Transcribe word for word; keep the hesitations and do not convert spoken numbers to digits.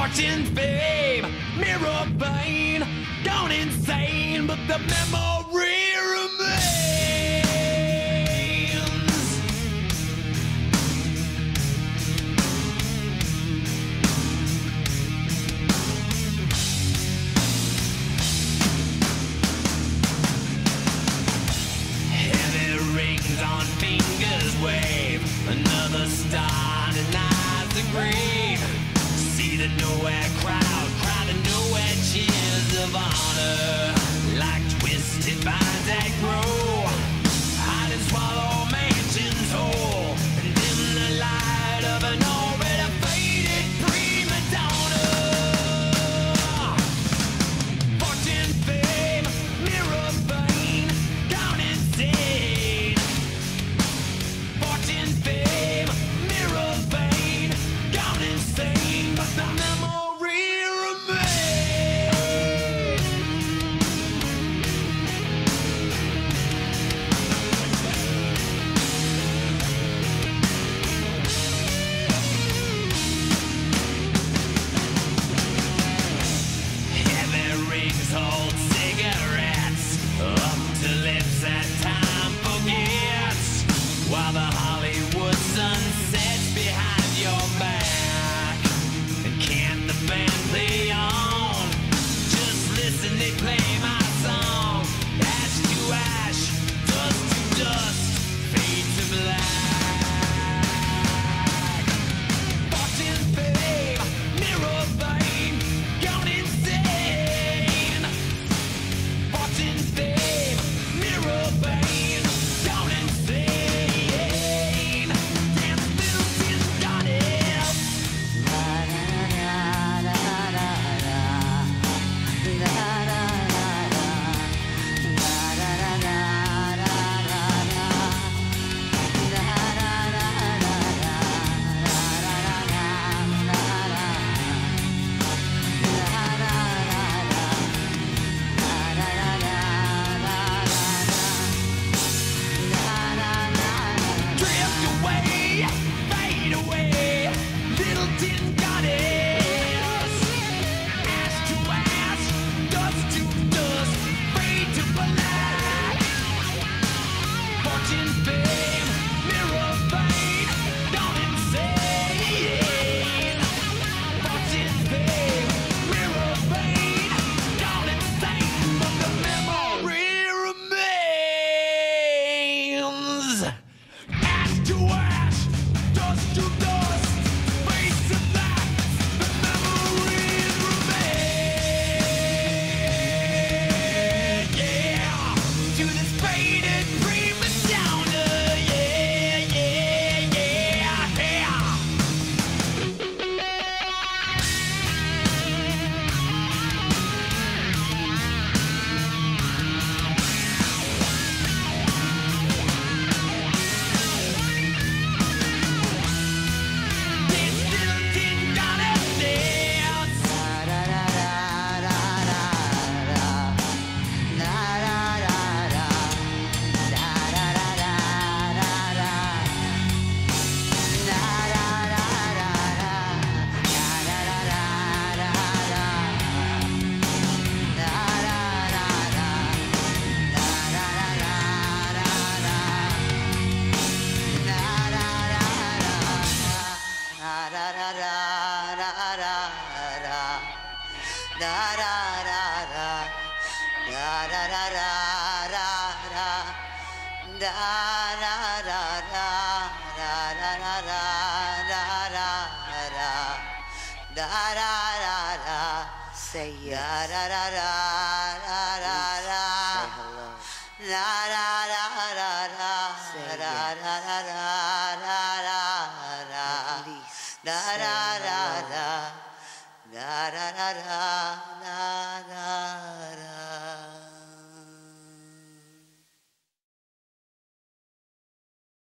Fortune's fame, mirror vein, gone insane, but the memory remains. Heavy rings on fingers wave, another star denies the grave. See the nowhere crowd, crowd to nowhere cheers of honor, like twisted vines that grow, hide and swallow mansions whole, and dim the light of an already faded prima donna. Fortune, fame, mirror vein, gone insane. Fortune, fame, mirror vein, gone insane, but the memory remains. Heavy rings hold cigarettes up to lips that time forgets, while the Hollywood sun sets behind your back. And can't the band play on? Just listen, they play my song. Ash to ash, dust to dust, fade to black. Fortune, fame, mirror vein, gone insane. Fortune, fame, mirror vein, gone insane. Dance, little tin goddess. Drift away, fade away, little tin goddess. Ash to ash, dust to dust, fade to black. Fortune, fame, mirror vein, gone insane. Fortune, fame, mirror vein, gone insane, but the memory remains. Ash to ash, dust to dust, fade to black, the memories remain. Yeah, to this faded prima donna. Yeah, yeah, yeah, yeah. This little tin goddess dance. Say yes. Say hello. Say yes. Release. Say hello.